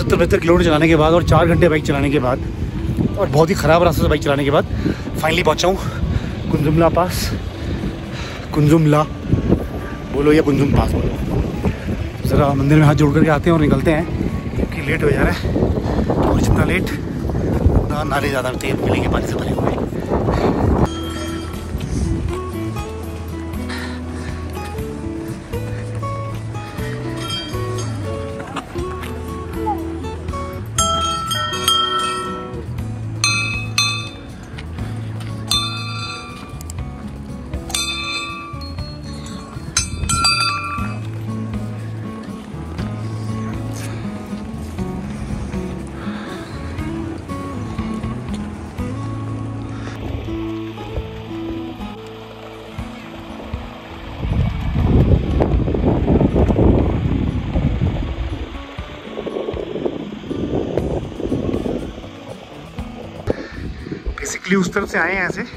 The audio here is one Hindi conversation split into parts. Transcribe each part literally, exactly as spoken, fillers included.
सत्तर बहत्तर किलोमीटर चलाने के बाद और चार घंटे बाइक चलाने के बाद और बहुत ही ख़राब रास्ते से बाइक चलाने के बाद फाइनली पहुंचा हूँ कुंजुमला पास। कुंजुमला बोलो या कुंजुम पास बोलो। ज़रा मंदिर में हाथ जोड़ करके आते हैं और निकलते हैं क्योंकि लेट हो जा रहा है और जितना लेट उतना नाले ज़्यादा तेज मिलेंगे पानी से भरे हुए। बेसिकली उस तरफ से आए हैं ऐसे,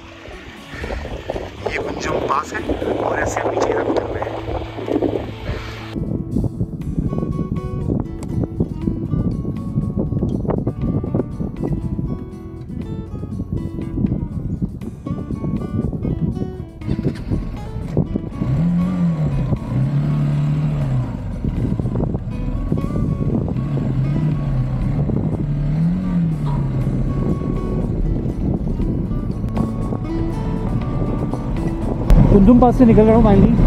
ये कुंजुम पास है और ऐसे हम नीचे तक उतर रहे हैं। कुंजुम पास से निकल रहा हूँ फाइनली।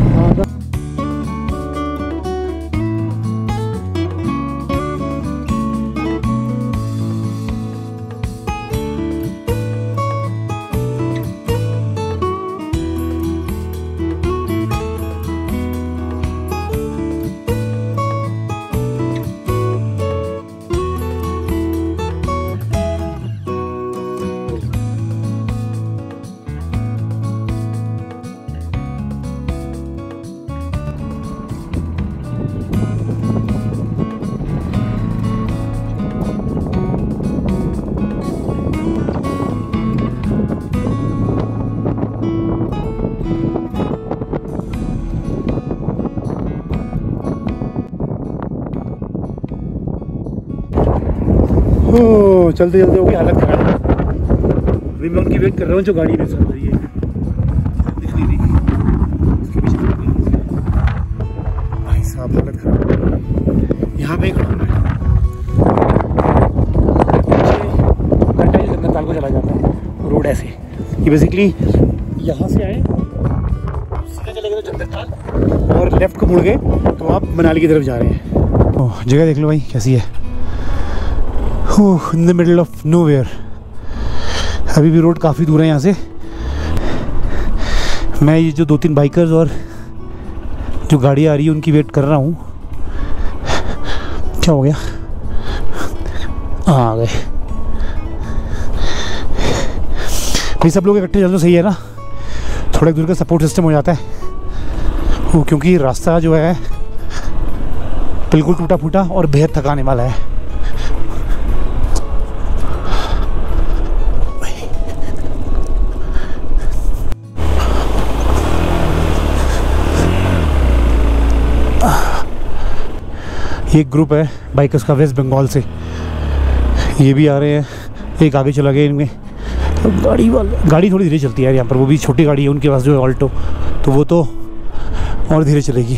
ओ, चलते चलते हो गई हालत खराब। अभी मैं उनकी वेट कर रहा हूँ जो गाड़ी में चल रही है। दिख नहीं रही उसके पीछे भाई साहब, हालत खराब। यहाँ पे खड़ा है नैनीताल को चला जाता है रोड ऐसे। ये बेसिकली यहाँ से आए सीधा चले गए तो चंद्रताल और लेफ्ट को मुड़ गए तो आप मनाली की तरफ जा रहे हैं। ओह, जगह देख लो भाई कैसी है, in the middle of nowhere. अभी भी रोड काफ़ी दूर है यहाँ से। मैं ये जो दो तीन बाइकर्स और जो गाड़ी आ रही है उनकी वेट कर रहा हूँ। क्या हो गया, आ गए भाई। सब लोग इकट्ठे चल तो सही है ना, थोड़ा दूर का सपोर्ट सिस्टम हो जाता है वो, क्योंकि रास्ता जो है बिल्कुल टूटा फूटा और बेहद थकाने वाला है। ये एक ग्रुप है बाइकर्स का वेस्ट बंगाल से, ये भी आ रहे हैं। एक आगे चला गया इनमें गाड़ी वाला। गाड़ी थोड़ी धीरे चलती है यार यहाँ पर, वो भी छोटी गाड़ी है उनके पास जो है ऑल्टो, तो वो तो और धीरे चलेगी।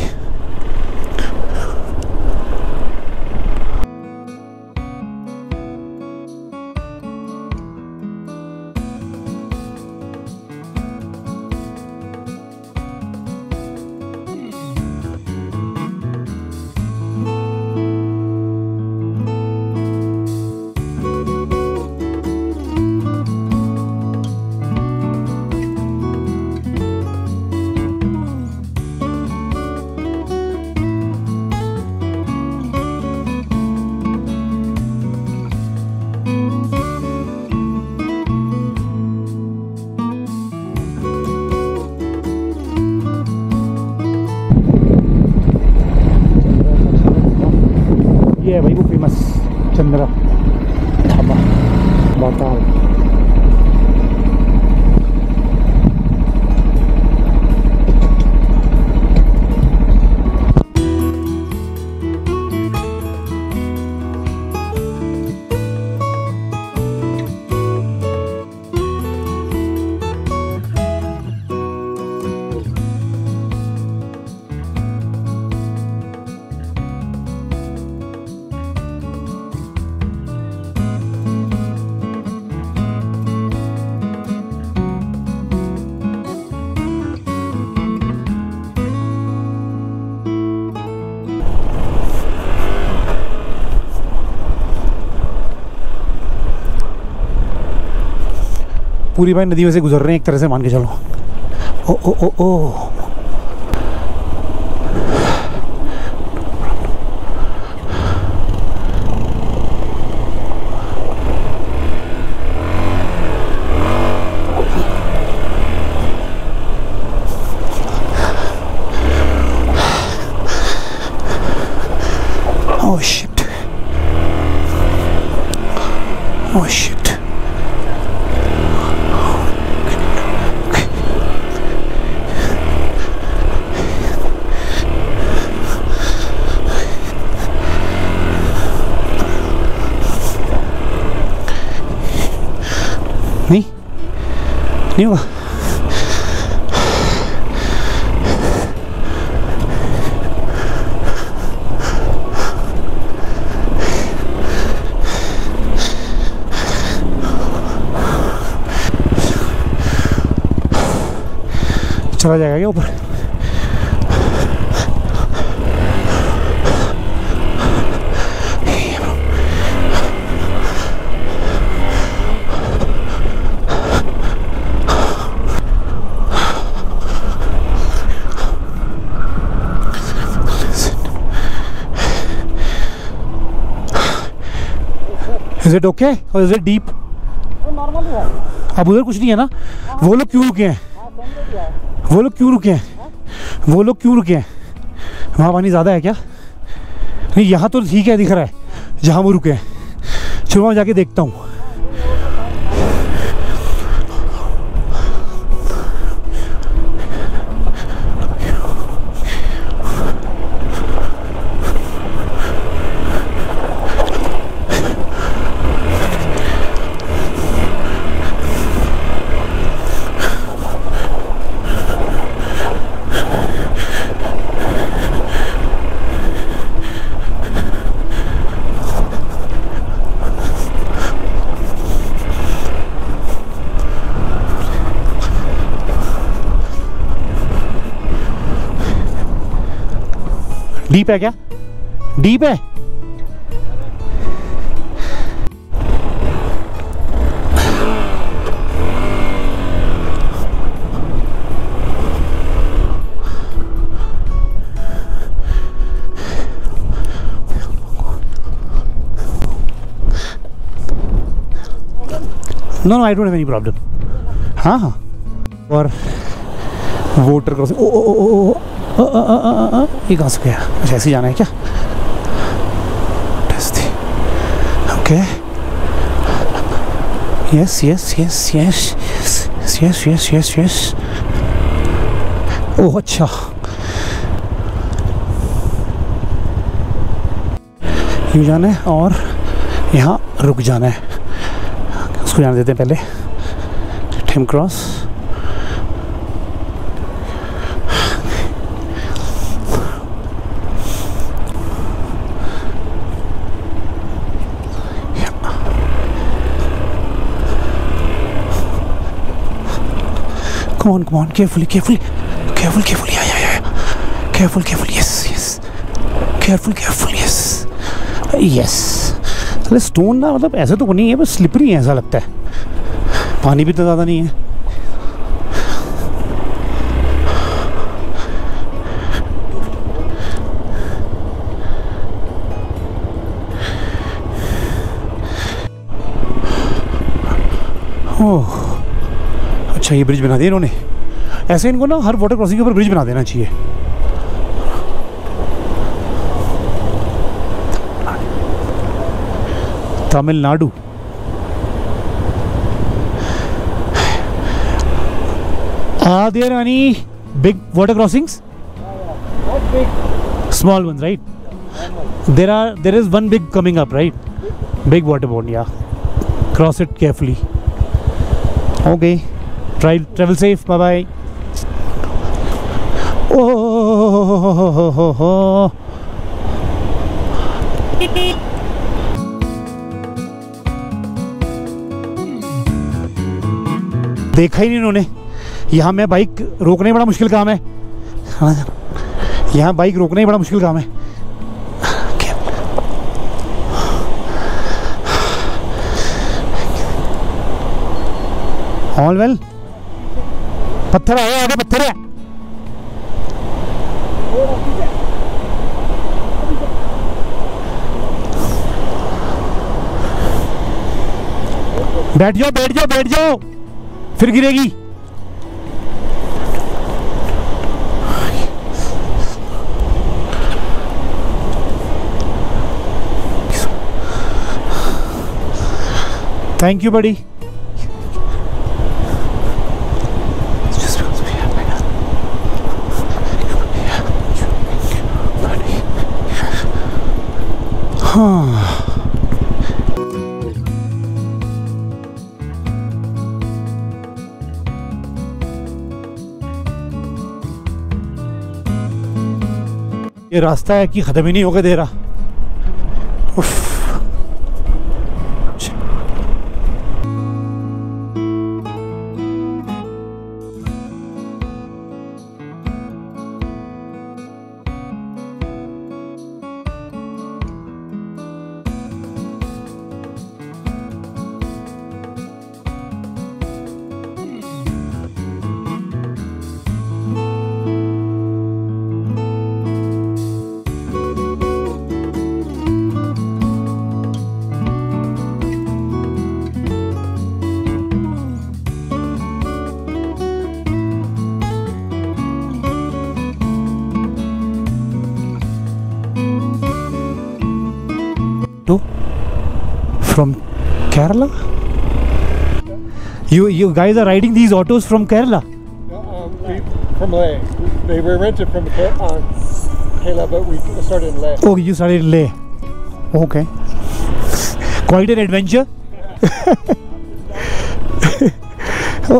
ये है भाई वो फेमस चंद्रा ढाबा बाताल। पूरी भाई नदी में से गुजर रहे हैं एक तरह से, मान के चलो। ओ ओ ओ ओ Oh shit. Oh shit. नहीं नहीं होगा। चला जाएगा क्या ऊपर? Is it okay or is it deep? Normal है। अब उधर कुछ नहीं है ना? वो लोग क्यों रुके हैं? वो लोग क्यों रुके हैं? वो लोग क्यों रुके हैं? वहाँ पानी ज़्यादा है क्या? नहीं, यहाँ तो ठीक है, दिख रहा है जहाँ वो रुके हैं। चलो वहाँ जाके देखता हूँ। डीप है क्या? डीप है? No no I don't have any problem. हाँ हाँ। और वोटर क्रॉसिंग, ओ ओ ओ ओ ओ ओ ओ ओ ये कहाँ से गया? अच्छा ऐसे जाना है क्या? Okay, yes yes yes yes yes yes yes yes. Oh अच्छा, यूँ जाना है और यहाँ रुक जाना है। उसको जाने देते हैं पहले। Tim cross, come on come on, carefully carefully careful careful, yeah yeah yeah, careful careful, yes yes, careful careful, yes yes। चले स्टोन ना, मतलब ऐसे तो नहीं है, बस स्लिपरी है ऐसा लगता है। पानी भी तो ज़्यादा नहीं है। ओह अच्छा, ये ब्रिज बना दिया इन्होंने। ऐसे इनको ना हर वाटर क्रॉसिंग के ऊपर ब्रिज बना देना चाहिए। Tamil Nadu. Are there any big water crossings? Not big. Small ones, right? There are. There is one big coming up, right? Big water board, yeah. Cross it carefully. Okay. Try travel safe. Bye bye. Oh. देखा ही नहीं इन्होंने। यहाँ में बाइक रोकना ही बड़ा मुश्किल काम है। यहाँ बाइक रोकना ही बड़ा मुश्किल काम है। All well. पत्थर है आगे, पत्थर है। बैठ जाओ बैठ जाओ बैठ जाओ, फिर गिरेगी। थैंक यू बड़ी। हाँ ये रास्ता है कि खत्म ही नहीं होगा दे रहा। उफ। From Kerala? You you guys are riding these autos from Kerala? Um, we, from Leh. They were rented from uh, Kerala, but we started in Leh. Oh, you started in Leh. Okay. Quite an adventure. Oh.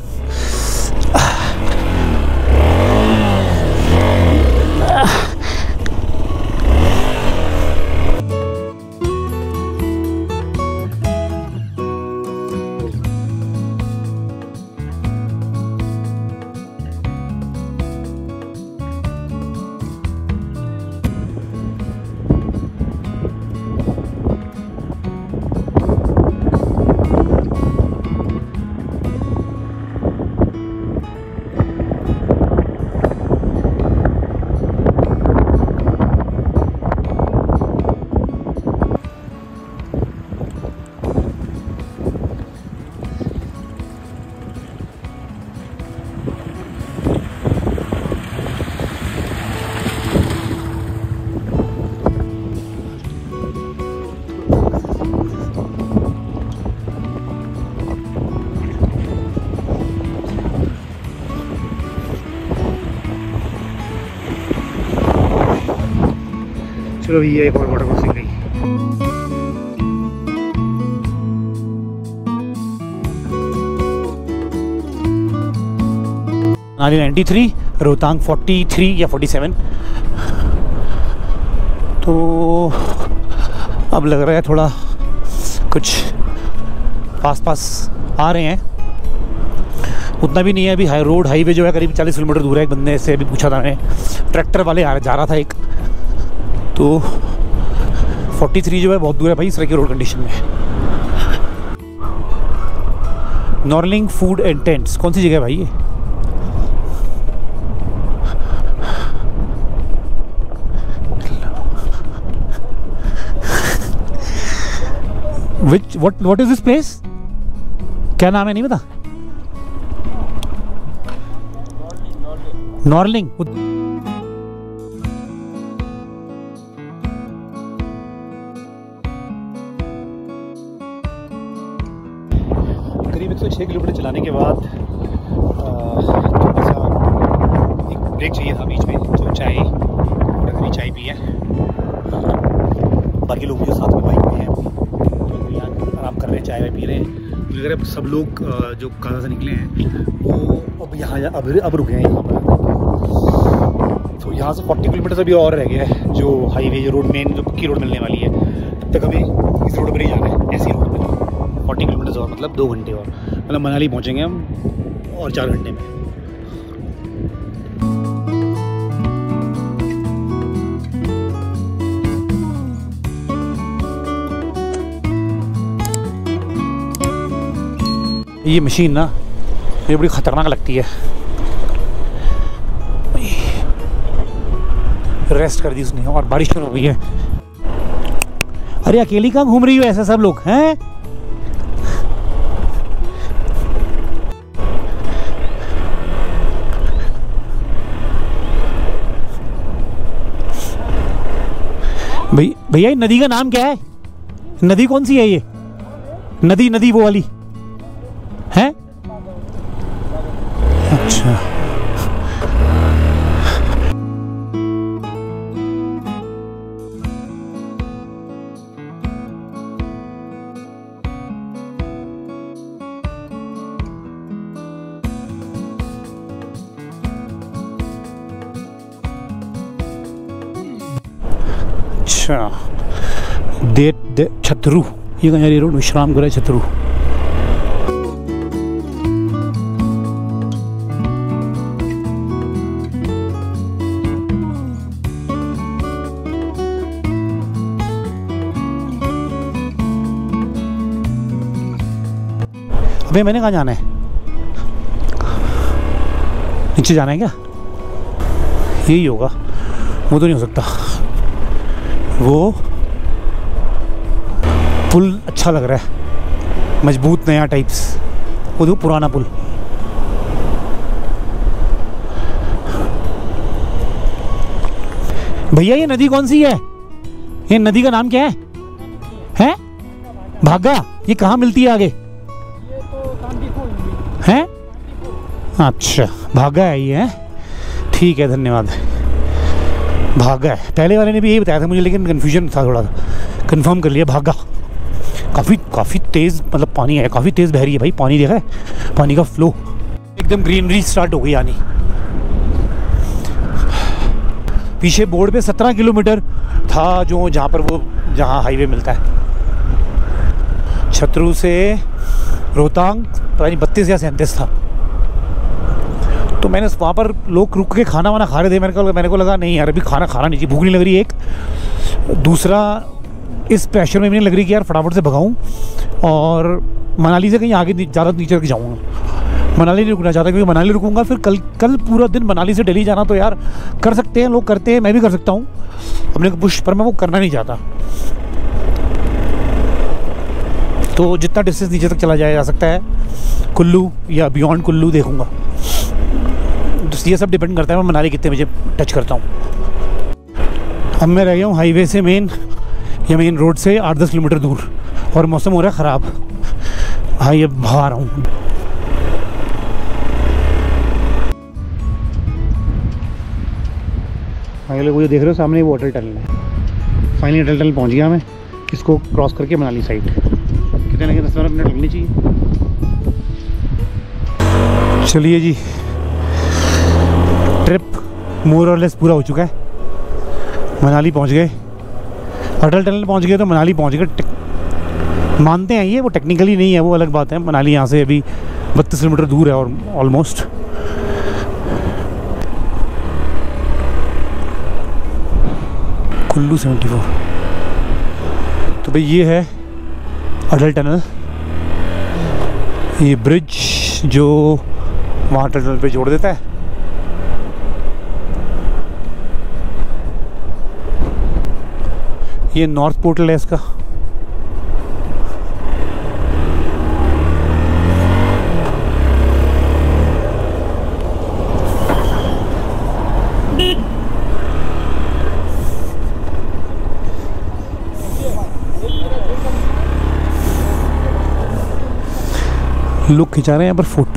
चलो ये एक और वाटर क्रॉसिंग गई। नाली ninety three, Rohtang forty three या फोर्टी सेवन। तो अब लग रहा है थोड़ा कुछ पास पास आ रहे हैं, उतना भी नहीं है अभी। हाई रोड हाईवे जो है करीब चालीस किलोमीटर दूर है। एक बंदे से अभी पूछा था मैंने, ट्रैक्टर वाले आ जा रहा था एक, तो फोर्टी थ्री जो है बहुत दूर है भाई इस तरह की रोड कंडीशन में। नॉर्लिंग फूड एंड टेंट्स कौन सी जगह है भाई ये? Which what what is this place? क्या नाम है नहीं पता। नॉर्लिंग। करीब एक सौ छः किलोमीटर चलाने के बाद थोड़ा सा एक ब्रेक चाहिए था बीच में, तो चाय थोड़ी चाय पी है। बाकी लोग जो साथ में बाइक में हैं तो यहाँ आराम कर रहे हैं, चाय वाय पी रहे हैं। मुझे लग रहा है सब लोग जो काजा से निकले हैं वो अब यहाँ अब अब रुके हैं यहाँ पर। तो यहाँ से चालीस किलोमीटर से भी और रह गया है जो हाईवे, जो रोड मेन जो पक्की रोड मिलने वाली है। तब तक हमें इस रोड पर ही जाना है, ऐसी रोड पर चालीस किलोमीटर और मतलब दो घंटे और, मतलब मनाली पहुँचेंगे हम और चार घंटे में। ये मशीन ना ये बड़ी ख़तरनाक लगती है। रेस्ट कर दी उसने और बारिश शुरू हो गई है। अरे अकेली कहाँ घूम रही हो ऐसे सब लोग हैं? भाई भैया ये नदी का नाम क्या है? नदी कौन सी है ये? नदी नदी वो वाली है? अच्छा अच्छा दे, दे छतरू, ये कहाँ जा रही है रोड? विश्रामगृह छतरू। अबे मैंने कहाँ जाना है? नीचे जाना है क्या? यही होगा, वो तो नहीं हो सकता। वो पुल अच्छा लग रहा है, मजबूत नया टाइप्स। वो देखो पुराना पुल। भैया ये नदी कौन सी है? ये नदी का नाम क्या है? हैं? भागा। ये कहाँ मिलती है आगे? हैं? अच्छा भागा है ये, है ठीक है, धन्यवाद। भागा है, पहले वाले ने भी यही बताया था मुझे, लेकिन कन्फ्यूजन था थोड़ा सा, कंफर्म कर लिया भागा। काफ़ी काफ़ी तेज़ मतलब पानी है, काफ़ी तेज़ बह रही है भाई, पानी देखा है? पानी का फ्लो एकदम, ग्रीनरी स्टार्ट हो गई आनी। पीछे बोर्ड पे सत्रह किलोमीटर था जो, जहाँ पर वो जहाँ हाईवे मिलता है। छतरू से रोहतांग पता नहीं बत्तीस या सैंतीस था। तो मैंने वहाँ पर लोग रुक के खाना वाना खा रहे थे, मैंने को मैंने को लगा नहीं यार अभी खाना खाना नहीं चाहिए, भूख नहीं लग रही एक। दूसरा इस प्रेशर में भी नहीं लग रही कि यार फटाफट से भगाऊँ और मनाली से कहीं आगे ज़्यादा नीचे तक जाऊँगा। मनाली नहीं रुकना चाहता, क्योंकि मनाली रुकूंगा फिर कल कल पूरा दिन मनाली से दिल्ली जाना, तो यार कर सकते हैं लोग, करते हैं, मैं भी कर सकता हूँ अपने को पुश, पर मैं वो करना नहीं चाहता। तो जितना डिस्टेंस नीचे तक चला जाया जा सकता है, कुल्लू या बियॉन्ड कुल्लू देखूँगा। ये सब डिपेंड करता है मैं मनाली कितने बजे टच करता हूँ। अब मैं रह गया हूँ हाईवे से मेन या मेन रोड से आठ दस किलोमीटर दूर, और मौसम हो रहा है ख़राब। हाँ ये बाहर आ रहा हूँ। अगले वो जो देख रहे हो सामने वो अटल टनल है। फाइनली अटल टनल पहुँच गया मैं, इसको क्रॉस करके मनाली साइड। कितने लगे? दस बारह मिनट लगनी चाहिए। चलिए जी, ट्रिप मोर और लेस पूरा हो चुका है। मनाली पहुंच गए, अटल टनल पहुंच गए, तो मनाली पहुंच गए। मानते हैं ये वो टेक्निकली नहीं है, वो अलग बात है। मनाली यहाँ से अभी बत्तीस किलोमीटर दूर है और ऑलमोस्ट। Kullu seventy four. तो भाई ये है अटल टनल, ये ब्रिज जो वहाँ अटल टनल पे जोड़ देता है। ये नॉर्थ पोर्टल है इसका। लोग खिंचा रहे हैं यहाँ पर फोटो।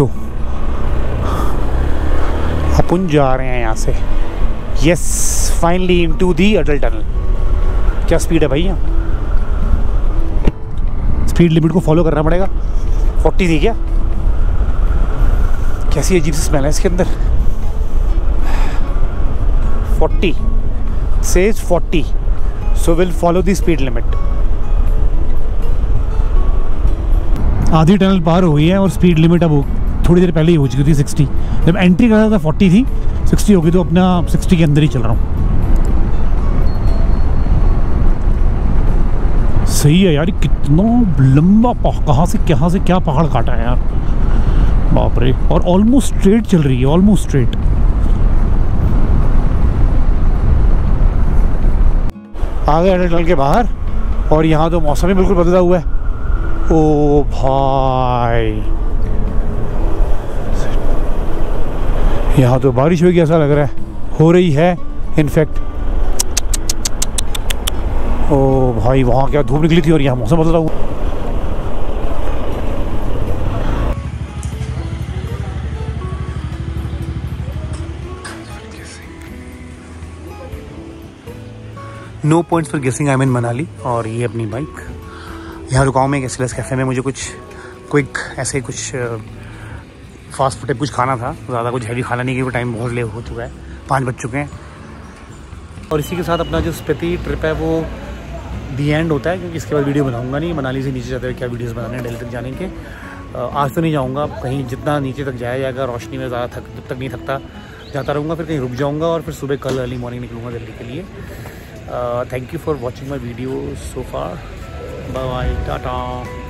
अपन जा रहे हैं यहाँ से। Yes, finally into the Atal tunnel. क्या स्पीड है भाई यहाँ? स्पीड लिमिट को फॉलो करना पड़ेगा। फोर्टी थी क्या? कैसी अजीब सी स्मेल है इसके अंदर। Forty says forty, so will follow the speed limit. आधी टनल पार हो गई है और स्पीड लिमिट अब थोड़ी देर पहले ही हो चुकी थी सिक्सटी। जब एंट्री कर रहा था फोर्टी थी, सिक्सटी हो गई, तो अपना सिक्सटी के अंदर ही चल रहा हूँ। सही है यार, कितना लंबा, कहाँ से कहाँ से क्या पहाड़ काटा है यार। बाप रे, और ऑलमोस्ट स्ट्रेट चल रही है, ऑलमोस्ट स्ट्रेट। आ गए टनल के बाहर और यहाँ तो मौसम ही बिल्कुल बदला हुआ है। ओ भाई, यहाँ तो बारिश होगी ऐसा लग रहा है, हो रही है इनफैक्ट। ओ भाई, वहाँ क्या धूप निकली थी और यहाँ मौसम बदला हुआ। नो पॉइंट्स फॉर गेसिंग, आई मीन मनाली। और ये अपनी बाइक यहाँ रुकाऊँ में एक एसलेस कैफ़े में। मुझे कुछ क्विक ऐसे कुछ फास्ट फूड टाइप कुछ खाना था, ज़्यादा कुछ हैवी खाना नहीं, क्योंकि टाइम बहुत लेट हो चुका है, पाँच बज चुके हैं। और इसी के साथ अपना जो स्पीति ट्रिप है वो दी एंड होता है, क्योंकि इसके बाद वीडियो बनाऊंगा नहीं। मनाली से नीचे जाते हुए क्या वीडियोस बनाने हैं दिल्ली तक जाने के। आज तो नहीं जाऊंगा कहीं, जितना नीचे तक जाया जाएगा रोशनी में ज़्यादा थक जब तक नहीं थकता जाता रहूँगा, फिर कहीं रुक जाऊँगा और फिर सुबह कल अर्ली मॉर्निंग निकलूँगा दिल्ली के लिए। Thank you for watching my video so far, bye bye, Tata.